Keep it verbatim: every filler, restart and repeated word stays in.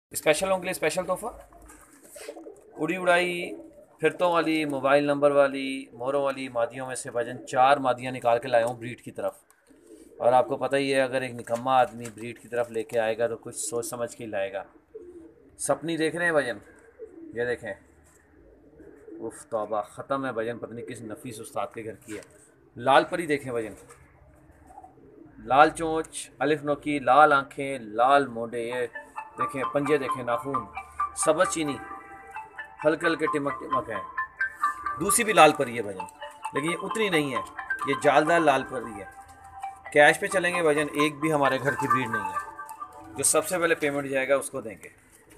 Special होंगे, special तोहफा। उड़ी उड़ाई फिरतों वाली, मोबाइल नंबर वाली, मोहरों वाली मादियों में से भाईजान चार मादियाँ निकाल के लाया हूँ ब्रीड की तरफ। और आपको पता ही है, अगर एक निकम्मा आदमी ब्रीड की तरफ लेके आएगा तो कुछ सोच समझ के ही लाएगा। सपनी देख रहे हैं भाईजान, ये देखें। उफ तौबा, ख़त्म है भाईजान, पता नहीं किस नफीस उस्ताद के घर की है। लाल परी देखें भाईजान, लाल चोंच, अलिफ नोकी, लाल आंखें, लाल मोंडे, ये देखें पंजे, देखें नाखून, सब्ज़ चीनी, हल्के हल्के टिमक टिमक हैं। दूसरी भी लाल परी है भजन, लेकिन ये उतनी नहीं है, ये जालदार लाल परी है। कैश पे चलेंगे भजन, एक भी हमारे घर की भीड़ नहीं है। जो सबसे पहले पेमेंट जाएगा उसको देंगे।